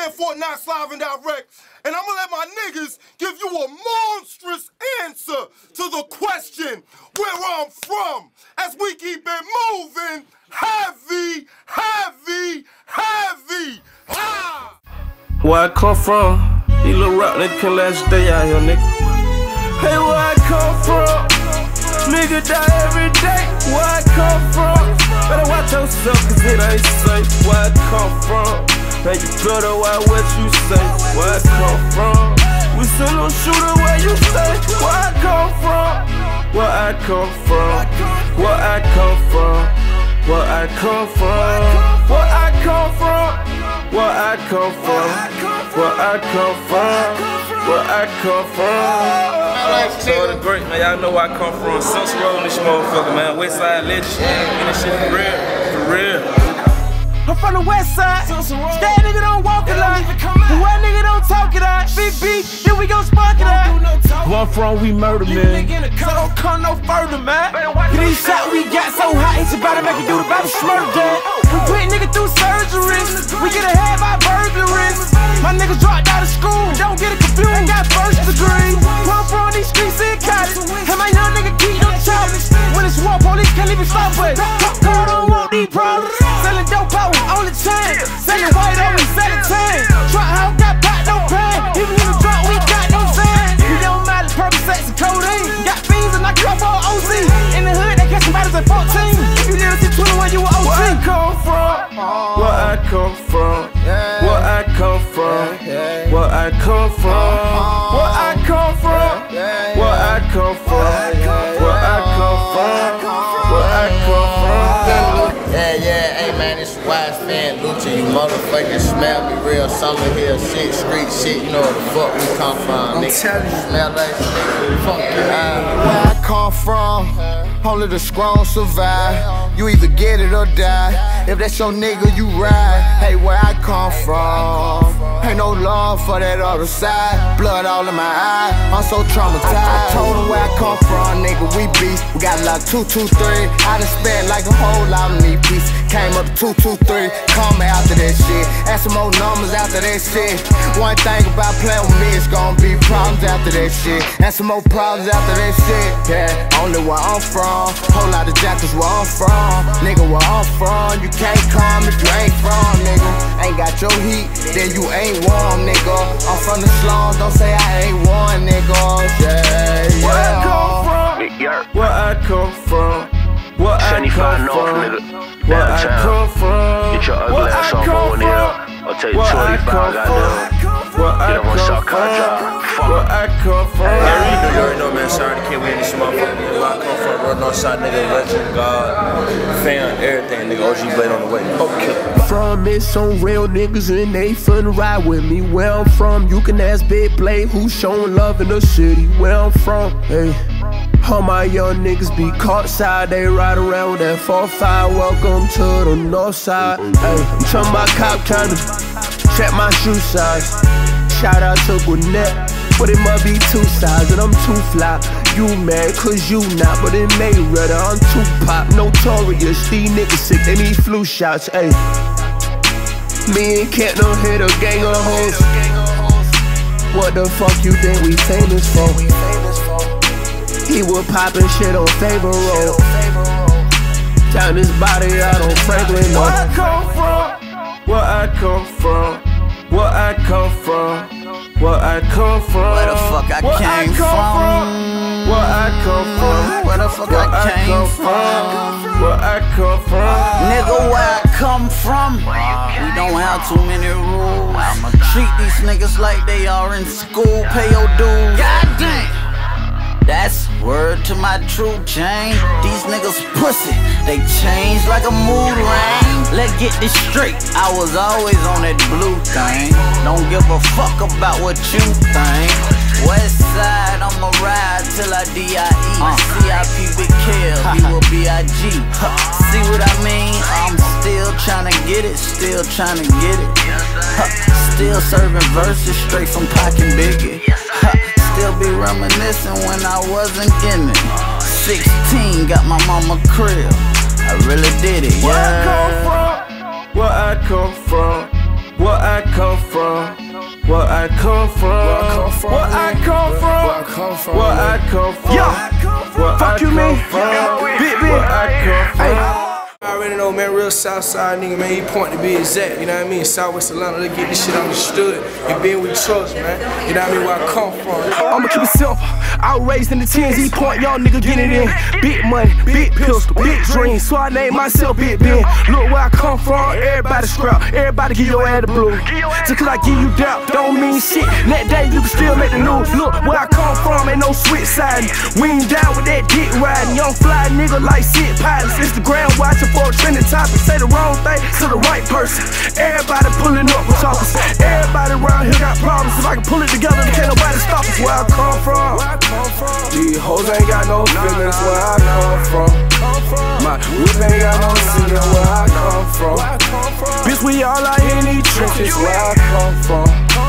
playing Fortnite Live and Direct, and I'm gonna let my niggas give you a monstrous answer to the question where I'm from. As we keep it moving, heavy, heavy, heavy. Ah! Where I come from, these little rap niggas can last day out here, nigga. Hey, where I come from, nigga die every day. Where I come from, better watch yourself, cause it ain't safe. Where I come from, man, you better watch what you say. Where I come from, we send no shooter where you stay. Where I come from, where I come from, where I come from, where I come from, where I come from, where I come from, where I come from, where I come from. So the great, man, y'all know where I come from. Central Road in this motherfucker, man. Westside legend, and this shit for real, for real. I'm from the west side. That nigga don't walk a lot. The white nigga don't talk it out. Big beat, then we gon' spark it out. Where I'm from, we murder, man. So don't come no further, man. These shots we got so hot, it's about to make you do the Bible smurder, dad. We put nigga through surgeries. We get ahead by burglaries. My niggas dropped out of school, don't get it confused. Ain't got first degree. Where I'm from, these streets in college. And my young nigga keep them choppers. When it's war, police can't even stop with. Popcorn don't want these problems. Selling dope out on the chain. Selling white on me, selling tan. Truck house got pot, no pan. Even in the drop, we got no sand. We don't matter, purple sex and codeine. Got fiends and I kill for OZ. In the hood, they catch some battles at 14. If you live to 21, you were OG. Where I come from, where I come from, where I come from, where I come from, where I come from, where I come from, where I come from, where I come from. Yeah, hey man, it's Wise Fan Lucci, you motherfucking smell me real summer here, shit, street shit, you know where the fuck we come from, nigga. Smell like shit, fuck you. Where I come from, only the strong survive. You either get it or die. If that's your nigga, you ride. Hey, where I come from, ain't no love for that other side. Blood all in my eye, I'm so traumatized. I told him where I come from, nigga, we beast. We got like 223. I done spent like a whole lot on these beats. Came up to 223, come after that shit. Add some more numbers after that shit. One thing about playing with me, it's gonna be problems after that shit. And some more problems after that shit. Yeah, only where I'm from. Whole lot of jackets where I'm from. Nigga, where I'm from, you can't come if you ain't from, nigga. Ain't got your heat, then you ain't warm, nigga. I'm from the slums, don't say I ain't one, nigga. Yeah, yeah. Where I come from, where I come from, where I come from, where I come from, get your ugly ass on board here. I'll tell you 25, goddamn. Where I come from, where I come from. You already know, man. Sorry to kid, we in this motherfucker. Where I come from, real Northside nigga, legend, God, fan, everything, nigga. OG Blade on the way. Okay. From it, some real niggas and they finna ride with me. Where I'm from, you can ask Big Blade who's showing love in the city. Where I'm from, hey. All my young niggas be caught side, they ride around with that 4-5. Welcome to the north side. Hey, I'm talking about cop trying to check my shoe size. Shout out to Gwinnett, but it must be 2 sides and I'm too fly. You mad cause you not, but it may redder. I'm too pop, notorious. These niggas sick, they need flu shots. Hey, me and Kent don't hit a gang of hoes. What the fuck you think we famous for? He was poppin' shit on Favor Road. Turn his body out on Franklin. Where I come from, where I come from, where I come from, where I come from. Where the fuck I came from? Where I come from, where the fuck I came from? where I come from. Nigga, where I come from, we don't have too many rules. I'ma treat these niggas like they are in school. Pay your dues. Goddamn. That's word to my true chain. These niggas pussy, they change like a mood ring. Let's get this straight, I was always on that blue thing. Don't give a fuck about what you think. West side, I'ma ride till I D.I.E. CIP Big Kill, he will B.I.G. See what I mean? I'm still tryna get it, still tryna get it. Still serving verses straight from Pac and Biggie. Still be reminiscing when I wasn't getting it. 16, got my mama crib. I really did it, yeah. Where I come from, where I come from, where I come from, where I come from, where I come from, where I come from, where I come from, where I come from, big, where I come from. I already know, man, real Southside nigga, man, he point to be exact, you know what I mean? Southwest Atlanta, let's get this shit understood. You been with trust, man, you know what I mean, where I come from. I'ma keep it simple, I was raised in the 10s, he point, y'all nigga get it in. Big money, big pistol, big dreams, so I named myself Big Ben. Look where I come from, everybody scrap, everybody give your ass the blue. Just cause I give you doubt, don't mean shit, that day you can still make the news. Look where I come from, ain't no switch siding, we ain't down with that dick riding. Young fly nigga like shit pilots, Instagram watching for a trending topic, say the wrong thing to the right person. Everybody pulling up with talkers. Everybody around here got problems. If I can pull it together, then can't nobody stop us. Where I come from, these hoes ain't got no feelings. Where I come from, my whip ain't got no ceiling. Where I come from, bitch, we all out in these trenches. Where I come from,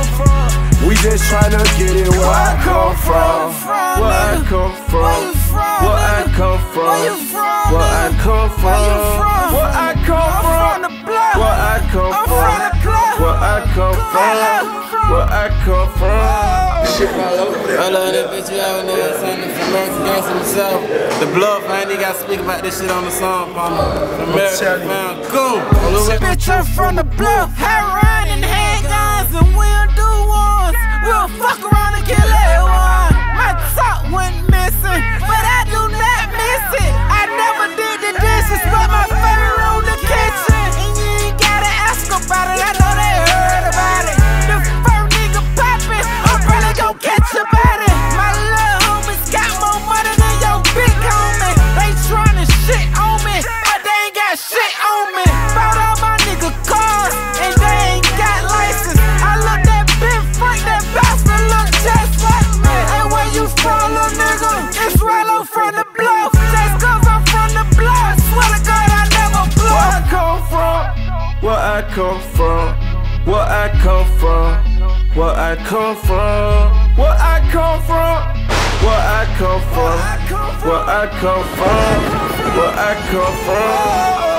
we just tryna get it. Where I come from, where I come from, where I come from, where I come from, where I come from, where I come from, where I come from, where I come from. Shit all over there. I love that bitch, you out there, son. From American Gangster himself. The Bluff, man, they gotta speak about this shit on the song, partner. American man, goon. Bitch, I'm from the Bluff, heroin and handguns, and we'll do ones. We'll fuck around and kill everyone. My top went missing, but I do not miss it. I never did the dishes, but my favorite on the kitchen. And you ain't gotta ask about it, I know they heard about it. The first nigga poppin', I'm probably gon' catch about it. My little homies got more money than your big homie. They tryna shit on me, but they ain't got shit on me. Bought all my nigga cars, and they ain't got license. I looked at Big Frank, that bastard look just like me. And where you from, little nigga? It's Rallo from the Bluff. Just cause I'm from the block, swear to God I never blow. Where I come from, where I come from, where I come from, where I come from, where I come from, where I come from, where I come from, where I come from.